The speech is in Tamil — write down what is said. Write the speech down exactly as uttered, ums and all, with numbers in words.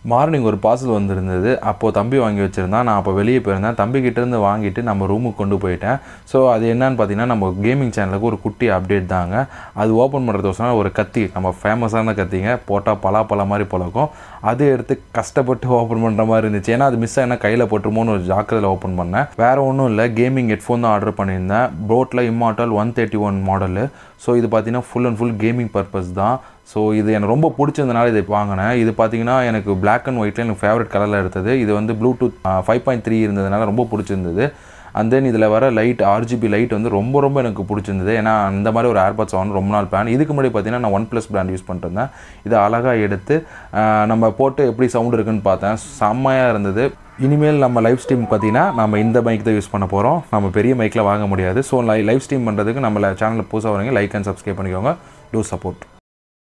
மார்னிங் ஒரு பார்சல் வந்திருந்தது. அப்போது தம்பி வாங்கி வச்சுருந்தான். நான் அப்போ வெளியே போயிருந்தேன். தம்பிக்கிட்டேருந்து வாங்கிட்டு நம்ம ரூமுக்கு கொண்டு போயிட்டேன். ஸோ அது என்னன்னு பார்த்தீங்கன்னா நம்ம கேமிங் சேனலுக்கு ஒரு குட்டி அப்டேட் தாங்க. அது ஓப்பன் பண்ணுறதுக்கோசரம் ஒரு கத்தி, நம்ம ஃபேமஸான கத்திங்க, போட்டால் பலா பழம் மாதிரி பழக்கும். அது எடுத்து கஷ்டப்பட்டு ஓப்பன் பண்ணுற மாதிரி இருந்துச்சு. ஏன்னா அது மிஸ் ஆகினா கையில் போட்டுருமோன்னு ஒரு ஜாக்கிரதையில் ஓப்பன் பண்ணேன். வேறு ஒன்றும் இல்லை, கேமிங் ஹெட்ஃபோன் தான் ஆர்டர் பண்ணியிருந்தேன். போட்டில் immortal one thirty one model. So இது பார்த்தீங்கன்னா full and full gaming purpose தான். ஸோ இது எனக்கு ரொம்ப பிடிச்சதுனால இதை வாங்கினேன். இது பார்த்தீங்கன்னா எனக்கு பிளாக் அண்ட் ஒயிட்டில் எனக்கு ஃபேவரட் கலரில் எடுத்தது. இது வந்து ப்ளூடூத் ஃபைவ் பாயிண்ட் த்ரீ இருந்ததுனால ரொம்ப பிடிச்சிருந்தது. அண்ட் தென் இதில் வர லைட், ஆர்ஜிபி லைட் வந்து ரொம்ப ரொம்ப எனக்கு பிடிச்சிருந்தது. ஏன்னா அந்த மாதிரி ஒரு ஏர்பாட்ஸ் வாங்கணும் ரொம்ப நாள் பிளான். இதுக்கு முன்னாடி பார்த்தீங்கன்னா நான் ஒன் ப்ளஸ் பிராண்ட் யூஸ் பண்ணிருந்தேன். இதை அழகாக எடுத்து நம்ம போட்டு எப்படி சவுண்ட் இருக்குன்னு பார்த்தேன். செம்மையாக இருந்தது. இனிமேல் நம்ம லைவ் ஸ்ட்ரீம் பார்த்தீங்கன்னா நம்ம இந்த மைக் தான் யூஸ் பண்ண போகிறோம். நம்ம பெரிய மைக்கில் வாங்க முடியாது. ஸோ லைவ் ஸ்ட்ரீம் பண்ணுறதுக்கு நம்ம சேனலில் புதுசாக வரீங்க, லைக் அண்ட் சப்ஸ்கிரைப் பண்ணிக்கோங்க. Do support.